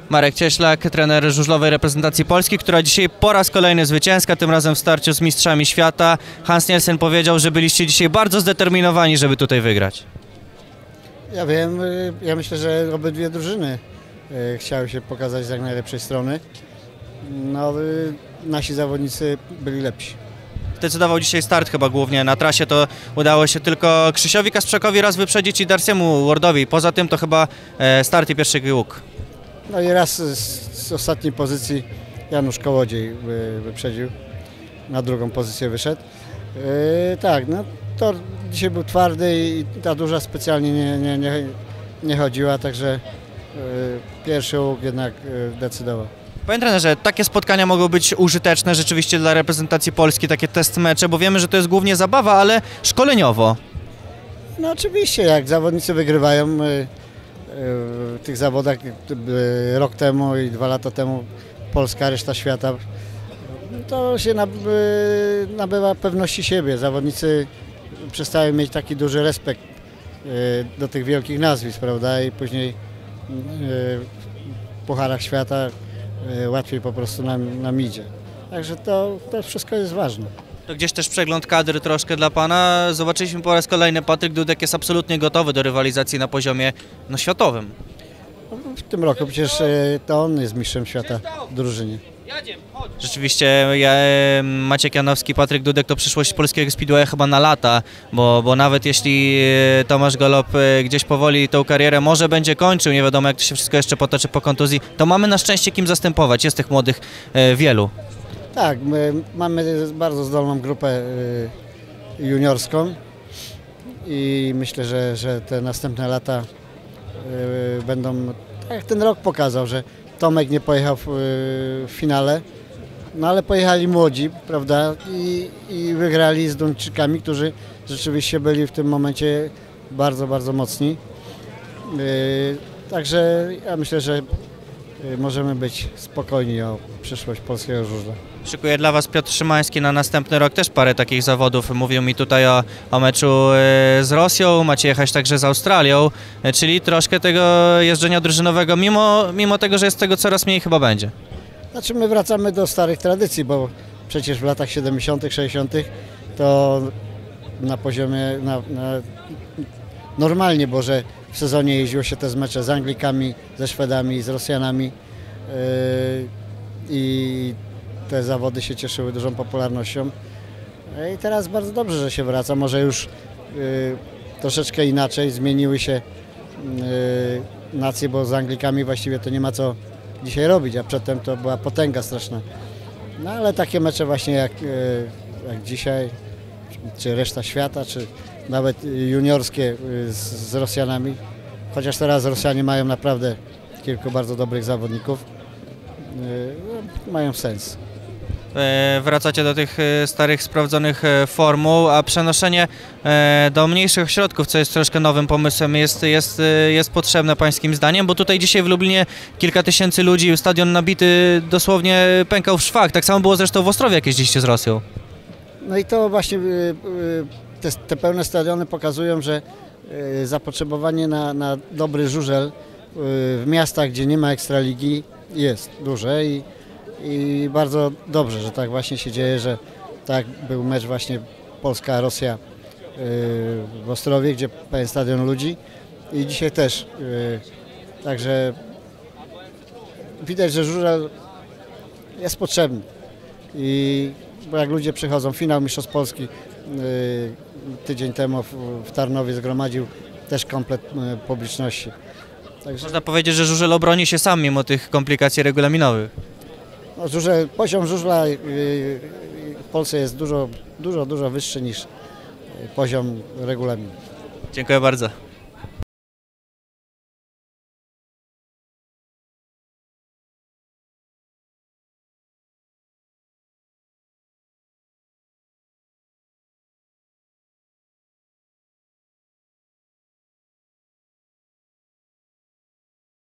Marek Cieślak, trener żużlowej reprezentacji Polski, która dzisiaj po raz kolejny zwycięska, tym razem w starciu z mistrzami świata. Hans Nielsen powiedział, że byliście dzisiaj bardzo zdeterminowani, żeby tutaj wygrać. Ja wiem, ja myślę, że obydwie drużyny chciały się pokazać z jak najlepszej strony. No, nasi zawodnicy byli lepsi. Decydował dzisiaj start chyba głównie. Na trasie to udało się tylko Krzysiowi Kasprzakowi raz wyprzedzić i Darciemu Wardowi. Poza tym to chyba start i pierwszy łuk. No i raz z ostatniej pozycji Janusz Kołodziej wyprzedził, na drugą pozycję wyszedł. Tak, no tor dzisiaj był twardy i ta duża specjalnie nie chodziła, także pierwszy łuk jednak decydował. Panie trenerze, takie spotkania mogą być użyteczne rzeczywiście dla reprezentacji Polski, takie test mecze, bo wiemy, że to jest głównie zabawa, ale szkoleniowo. No oczywiście, jak zawodnicy wygrywają w tych zawodach rok temu i 2 lata temu Polska, reszta świata, to się nabywa pewności siebie. Zawodnicy przestają mieć taki duży respekt do tych wielkich nazwisk, prawda? I później w pucharach świata łatwiej po prostu nam idzie. Także to wszystko jest ważne. To gdzieś też przegląd kadry troszkę dla Pana. Zobaczyliśmy po raz kolejny, Patryk Dudek jest absolutnie gotowy do rywalizacji na poziomie światowym. W tym roku przecież to on jest mistrzem świata w drużynie. Rzeczywiście Maciek Janowski, Patryk Dudek to przyszłość polskiego speedwaya chyba na lata, bo nawet jeśli Tomasz Golob gdzieś powoli tą karierę może będzie kończył, nie wiadomo jak to się wszystko jeszcze potoczy po kontuzji, to mamy na szczęście kim zastępować, jest tych młodych wielu. Tak, my mamy bardzo zdolną grupę juniorską i myślę, że te następne lata będą, tak jak ten rok pokazał, że Tomek nie pojechał w finale, no ale pojechali młodzi, prawda, i wygrali z Duńczykami, którzy rzeczywiście byli w tym momencie bardzo, bardzo mocni. Także ja myślę, że możemy być spokojni o przyszłość polskiego żużla. Szykuje dla Was Piotr Szymański na następny rok też parę takich zawodów. Mówił mi tutaj o meczu z Rosją, macie jechać także z Australią, czyli troszkę tego jeżdżenia drużynowego, mimo tego, że jest tego coraz mniej chyba będzie. Znaczy my wracamy do starych tradycji, bo przecież w latach 70., 60. to na poziomie normalnie, bo że w sezonie jeździło się te mecze z Anglikami, ze Szwedami, z Rosjanami i te zawody się cieszyły dużą popularnością. I teraz bardzo dobrze, że się wraca. Może już troszeczkę inaczej, zmieniły się nacje, bo z Anglikami właściwie to nie ma co dzisiaj robić, a przedtem to była potęga straszna. No ale takie mecze właśnie jak dzisiaj, czy reszta świata, czy nawet juniorskie z Rosjanami, chociaż teraz Rosjanie mają naprawdę kilku bardzo dobrych zawodników, mają sens. Wracacie do tych starych, sprawdzonych formuł, a przenoszenie do mniejszych ośrodków, co jest troszkę nowym pomysłem, jest potrzebne pańskim zdaniem, bo tutaj dzisiaj w Lublinie kilka tysięcy ludzi, stadion nabity dosłownie pękał w szwach. Tak samo było zresztą w Ostrowie, jak jeździliście z Rosją. No i to właśnie te pełne stadiony pokazują, że zapotrzebowanie na dobry żużel w miastach, gdzie nie ma ekstraligi, jest duże i bardzo dobrze, że tak właśnie się dzieje, że tak był mecz właśnie Polska-Rosja w Ostrowie, gdzie pełen stadion ludzi i dzisiaj też. Także widać, że żużel jest potrzebny bo jak ludzie przychodzą, finał Mistrzostw Polski tydzień temu w Tarnowie zgromadził też komplet publiczności. Także można powiedzieć, że żużel obroni się sam mimo tych komplikacji regulaminowych. No, poziom żużla w Polsce jest dużo wyższy niż poziom regulaminu. Dziękuję bardzo.